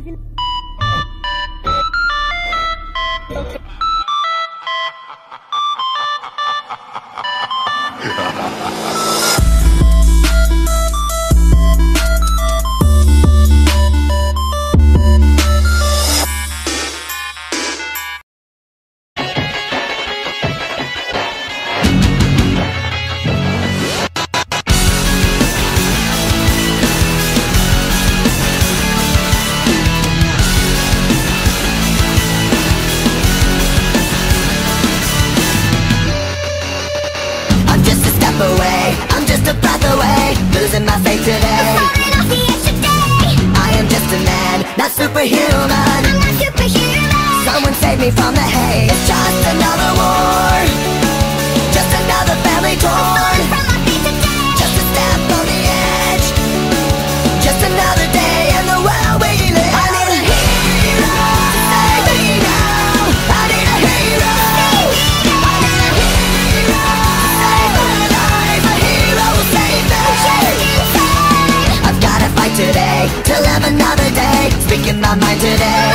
I'm just a breath away, losing my faith today. Falling off the edge today. I am just a man, not superhuman. I'm not superhuman. Someone save me from the hate. It's just another war, just another family torn. From my feet today. Just a step on the edge, just another day in the world we live. I need a hero, save me now. I need a hero, I need a hero, save my life. A hero will save me. I've gotta fight today to live another day, speaking my mind today.